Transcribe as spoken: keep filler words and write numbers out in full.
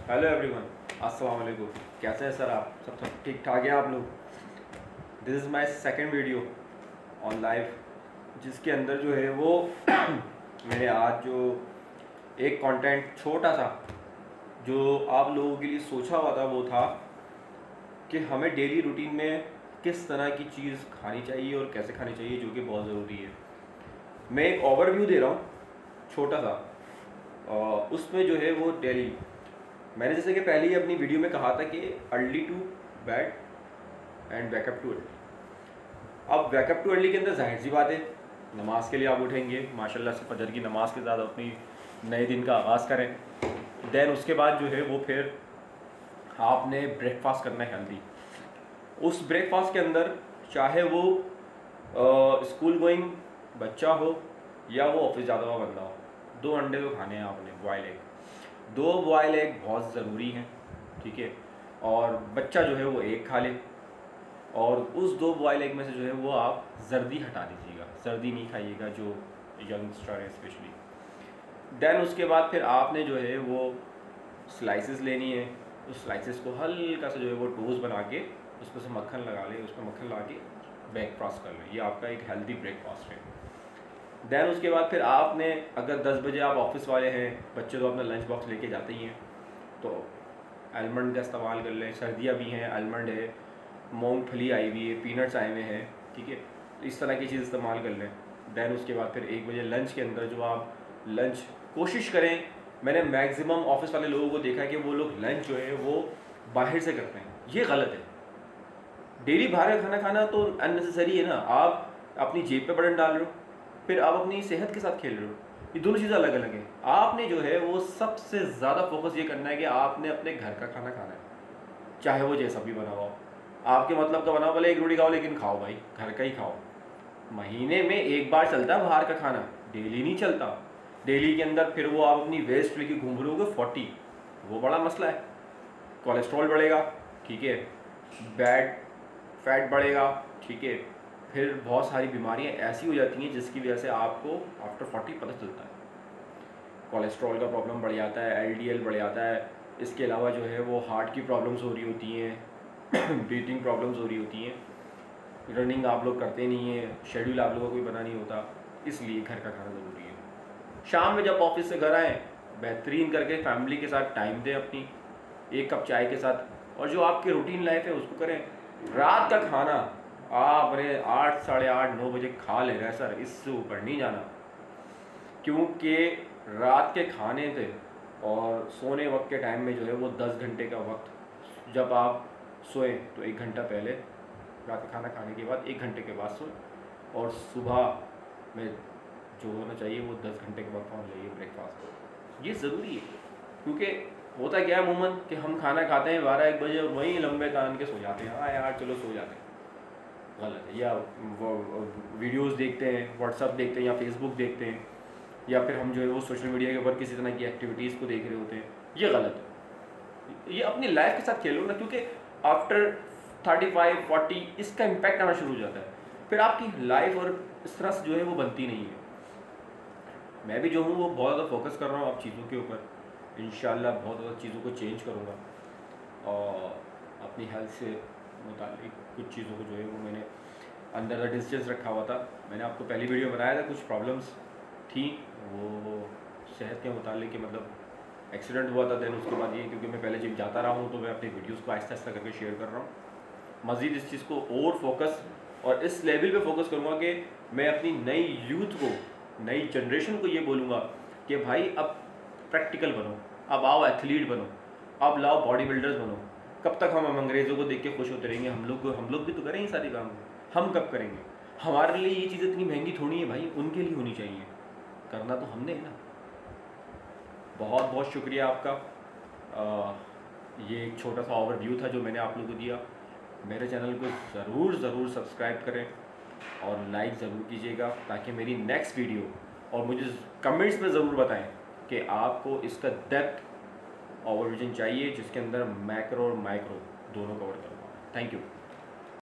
Hello everyone, अस्सलाम वालेकुम। कैसे हैं सर आप? सब सब ठीक ठाक है आप लोग? This is my second video on live, जिसके अंदर जो है वो मैंने आज जो एक कंटेंट छोटा सा जो आप लोगों के लिए सोचा हुआ था वो था कि हमें डेली रूटीन में किस तरह की चीज़ खानी चाहिए और कैसे खानी चाहिए, जो कि बहुत ज़रूरी है। मैं एक ओवरव्यू दे रहा हूँ छोटा सा, और उसमें जो है वो डेली मैंने जैसे कि पहले ही अपनी वीडियो में कहा था कि early to bed and backup to early. अब बैकअप टू अर्ली के अंदर जाहिर सी बात है, नमाज के लिए आप उठेंगे, माशाल्लाह से फजर की नमाज के साथ अपनी नए दिन का आगाज़ करें। देन उसके बाद जो है वो फिर आपने ब्रेकफास्ट करना है हेल्दी। उस ब्रेकफास्ट के अंदर चाहे वो स्कूल गोइंग बच्चा हो या वो ऑफिस जाता हुआ बंदा हो, दो अंडे तो खाने हैं आपने, बॉयल एग। दो बॉयल एग बहुत ज़रूरी हैं, ठीक है। और बच्चा जो है वो एक खा ले, और उस दो बॉयल एग में से जो है वो आप जर्दी हटा दीजिएगा, जर्दी नहीं खाइएगा, जो यंगस्टर है स्पेशली। देन उसके बाद फिर आपने जो है वो स्लाइसेस लेनी है। उस स्लाइसेस को हल्का सा जो है वो टोस्ट बना के उसमें से मक्खन लगा ले, उसमें मक्खन लगा के ब्रेकफास्ट कर लें। ये आपका एक हेल्दी ब्रेकफास्ट है। देन उसके बाद फिर आपने, अगर दस बजे आप ऑफिस वाले हैं, बच्चे तो अपना लंच बॉक्स लेके जाते ही हैं, तो आलमंड का इस्तेमाल कर लें। सर्दियाँ भी हैं, आलमंड है, मूंगफली आई हुई है, पीनट्स आए हुए हैं, ठीक है। इस तरह की चीज़ इस्तेमाल कर लें। देन उसके बाद फिर एक बजे लंच के अंदर जो आप लंच कोशिश करें, मैंने मैक्सिमम ऑफिस वाले लोगों को देखा है कि वो लोग लंच जो है वो बाहर से करते हैं। ये गलत है। डेली बाहर का खाना खाना तो अननेसेसरी है ना। आप अपनी जेब पे बटन डाल रहे हो, फिर आप अपनी सेहत के साथ खेल रहे हो। ये दोनों चीज़ें अलग अलग हैं। आपने जो है वो सबसे ज़्यादा फोकस ये करना है कि आपने अपने घर का खाना खाना है, चाहे वो जैसा भी बना हो। आपके मतलब का बनाओ, भले एक रोटी खाओ, लेकिन खाओ भाई, घर का ही खाओ। महीने में एक बार चलता है बाहर का खाना, डेली नहीं चलता। डेली के अंदर फिर वो आप अपनी वेस्ट लेके घूम रहे होगे फोर्टी, वो बड़ा मसला है। कोलेस्ट्रॉल बढ़ेगा, ठीक है, बैड फैट बढ़ेगा, ठीक है। फिर बहुत सारी बीमारियां ऐसी हो जाती हैं जिसकी वजह से आपको आफ्टर फोर्टी पता चलता है। कोलेस्ट्रॉल का प्रॉब्लम बढ़ जाता है, एलडीएल बढ़ जाता है। इसके अलावा जो है वो हार्ट की प्रॉब्लम्स हो रही होती हैं, ब्रीथिंग प्रॉब्लम्स हो रही होती हैं। रनिंग आप लोग करते नहीं हैं, शेड्यूल आप लोगों को कोई बना नहीं होता, इसलिए घर का खाना ज़रूरी है। शाम में जब ऑफिस से घर आएँ, बेहतरीन करके फैमिली के साथ टाइम दें अपनी, एक कप चाय के साथ, और जो आपकी रूटीन लाइफ है उसको करें। रात का खाना आपने आठ साढ़े आठ नौ बजे खा ले रहे सर, इससे ऊपर नहीं जाना, क्योंकि रात के खाने से और सोने वक्त के टाइम में जो है वो दस घंटे का वक्त, जब आप सोएं तो एक घंटा पहले, रात का खाना खाने के बाद एक घंटे के बाद सोएं, और सुबह में जो होना चाहिए वो दस घंटे के बाद होना चाहिए ब्रेकफास्ट। ये ज़रूरी है, क्योंकि होता क्या है अमूमन कि हम खाना खाते हैं बारह एक बजे और वहीं लंबे कान के सो जाते हैं। हाँ यार चलो सो जाते हैं, गलत है। या वो वीडियोस देखते हैं, व्हाट्सअप देखते हैं या फेसबुक देखते हैं, या फिर हम जो है वो सोशल मीडिया के ऊपर किसी तरह की एक्टिविटीज़ को देख रहे होते हैं, ये गलत है। ये अपनी लाइफ के साथ खेलो ना, क्योंकि आफ्टर थर्टी फाइव फोर्टी इसका इम्पैक्ट आना शुरू हो जाता है। फिर आपकी लाइफ और इस तरह से जो है वो बनती नहीं है। मैं भी जो हूँ वो बहुत ज़्यादा फोकस कर रहा हूँ अब चीज़ों के ऊपर, इंशाल्लाह बहुत ज़्यादा चीज़ों को चेंज करूँगा, और अपनी हेल्थ से मुतालिक कुछ चीज़ों को जो है वो मैंने अंडर द डिस्टेंस रखा हुआ था। मैंने आपको पहली वीडियो बनाया था, कुछ प्रॉब्लम्स थी वो सेहत के मुतालिक कि मतलब एक्सीडेंट हुआ था। देन उसके बाद ये, क्योंकि मैं पहले जिम जाता रहा हूँ तो मैं अपनी वीडियोज़ को आहिस्ता आहिस्ता करके शेयर कर रहा हूँ। मज़ीद इस चीज़ को और फोकस और इस लेवल पे फोकस करूँगा कि मैं अपनी नई यूथ को, नई जनरेशन को ये बोलूँगा कि भाई अब प्रैक्टिकल बनो, अब आओ एथलीट बनो, अब लाओ बॉडी बिल्डर्स बनो। कब तक हम अंग्रेज़ों को देख के खुश होते रहेंगे? हम लोग हम लोग भी तो करें ये सारे काम, हम कब करेंगे? हमारे लिए ये चीज़ इतनी महंगी थोड़ी है भाई, उनके लिए होनी चाहिए। करना तो हमने है ना। बहुत बहुत शुक्रिया आपका। आ, ये एक छोटा सा ओवरव्यू था जो मैंने आप लोगों को दिया। मेरे चैनल को ज़रूर ज़रूर सब्सक्राइब करें और लाइक ज़रूर कीजिएगा, ताकि मेरी नेक्स्ट वीडियो, और मुझे कमेंट्स में ज़रूर बताएं कि आपको इसका डेप्थ ओवरविजन चाहिए जिसके अंदर मैक्रो और माइक्रो दोनों कवर करूँगा। Thank you.